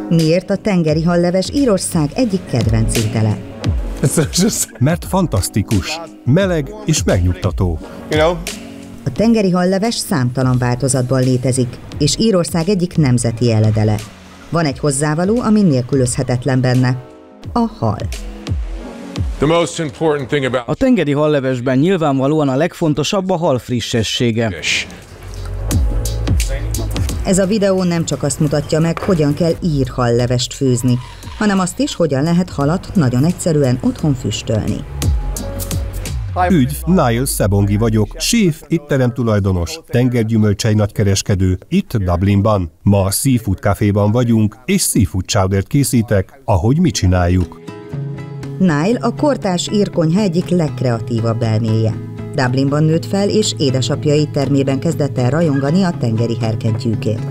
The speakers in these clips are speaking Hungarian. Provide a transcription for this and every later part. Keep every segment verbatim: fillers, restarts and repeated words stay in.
Miért a tengeri halleves Írország egyik kedvenc étele? Mert fantasztikus, meleg és megnyugtató. A tengeri halleves számtalan változatban létezik, és Írország egyik nemzeti eledele. Van egy hozzávaló, ami nélkülözhetetlen benne: a hal. A tengeri hallevesben nyilvánvalóan a legfontosabb a hal frissessége. Ez a videó nem csak azt mutatja meg, hogyan kell ír hallevest főzni, hanem azt is, hogyan lehet halat nagyon egyszerűen otthon füstölni. Üdv, Niall Sebongi vagyok, séf, étterem tulajdonos, tengergyümölcsei nagykereskedő, itt Dublinban. Ma a Seafood Caféban vagyunk, és seafood chowdert készítek, ahogy mi csináljuk. Niall a kortárs ír konyha egyik legkreatívabb elméje. Dublinban nőtt fel, és édesapja éttermében kezdett el rajongani a tengeri herkentjükért.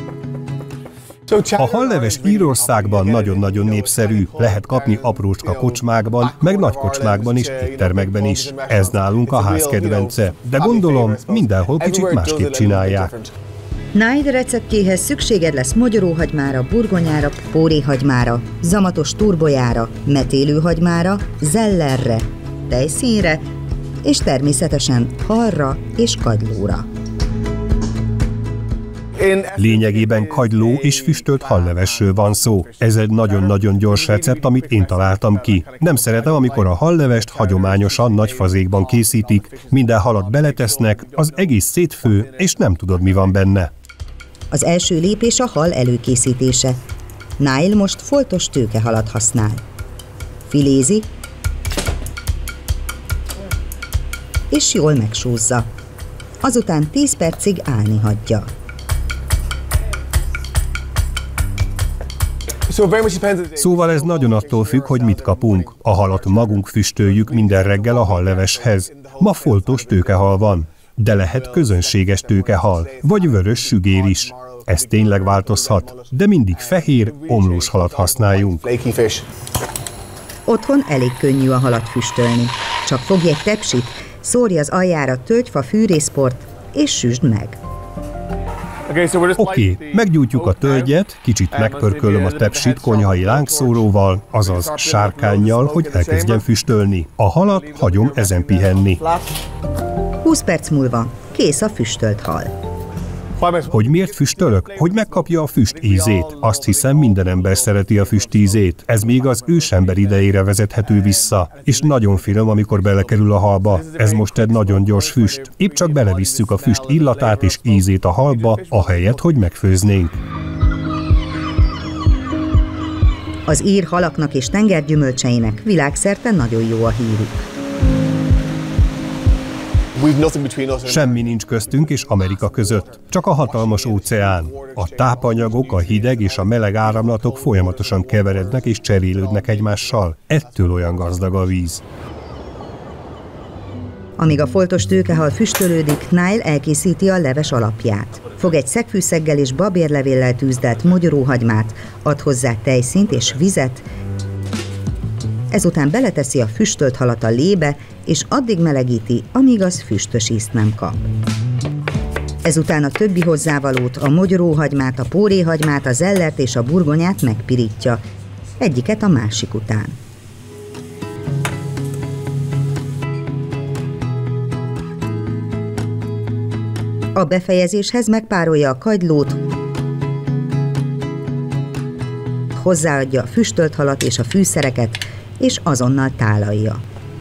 A halleves Írországban nagyon-nagyon népszerű, lehet kapni aprócska kocsmákban, meg nagy kocsmákban és éttermekben is. Ez nálunk a ház kedvence, de gondolom, mindenhol kicsit másképp csinálják. Niall receptjéhez szükséged lesz mogyoróhagymára, burgonyára, póréhagymára, zamatos turbojára, metélőhagymára, zellerre, tejszínre, és természetesen halra és kagylóra. Lényegében kagyló és füstölt hallevesről van szó. Ez egy nagyon-nagyon gyors recept, amit én találtam ki. Nem szeretem, amikor a hallevest hagyományosan nagy fazékban készítik, minden halat beletesznek, az egész szétfő, és nem tudod, mi van benne. Az első lépés a hal előkészítése. Niall most foltos tőkehalat használ. Filézi, és jól megsúzza. Azután tíz percig állni hagyja. Szóval ez nagyon attól függ, hogy mit kapunk. A halat magunk füstöljük minden reggel a halleveshez. Ma foltos tőkehal van, de lehet közönséges tőkehal, vagy vörös sügér is. Ez tényleg változhat, de mindig fehér, omlós halat használjunk. Otthon elég könnyű a halat füstölni. Csak fogj egy tepsit, szórj az aljára tölgyfa fűrészport, és süsd meg. Oké, okay, meggyújtjuk a tölgyet, kicsit megpörkölöm a tepsit konyhai lángszóróval, azaz sárkánnyal, hogy elkezdjen füstölni. A halat hagyom ezen pihenni. húsz perc múlva kész a füstölt hal. Hogy miért füstölök? Hogy megkapja a füst ízét. Azt hiszem, minden ember szereti a füst ízét. Ez még az ősember idejére vezethető vissza. És nagyon finom, amikor belekerül a halba. Ez most egy nagyon gyors füst. Épp csak belevisszük a füst illatát és ízét a halba, ahelyett, hogy megfőznénk. Az ír halaknak és tengergyümölcseinek világszerte nagyon jó a hírük. Semmi nincs köztünk és Amerika között, csak a hatalmas óceán. A tápanyagok, a hideg és a meleg áramlatok folyamatosan keverednek és cserélődnek egymással. Ettől olyan gazdag a víz. Amíg a foltos tőkehal füstölődik, Niall elkészíti a leves alapját. Fog egy szegfűszeggel és babérlevéllel tűzdelt mogyoróhagymát, ad hozzá tejszínt és vizet, ezután beleteszi a füstölt halat a lébe, és addig melegíti, amíg az füstös ízt nem kap. Ezután a többi hozzávalót, a mogyoróhagymát, a póréhagymát, a zellert és a burgonyát megpirítja, egyiket a másik után. A befejezéshez megpárolja a kagylót, hozzáadja a füstölt halat és a fűszereket, és azonnal tálalja.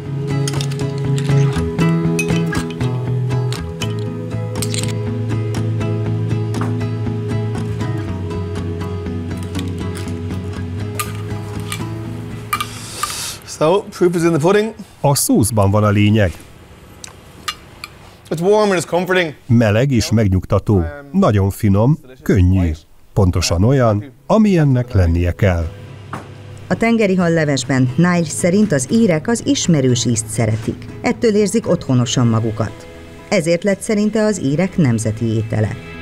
So, proof is in the pudding. A szószban van a lényeg. It's warm and it's comforting. Meleg és megnyugtató. Nagyon finom, könnyű. Pontosan olyan, amilyennek lennie kell. A tengeri hallevesben Niall szerint az írek az ismerős ízt szeretik. Ettől érzik otthonosan magukat. Ezért lett szerinte az írek nemzeti étele.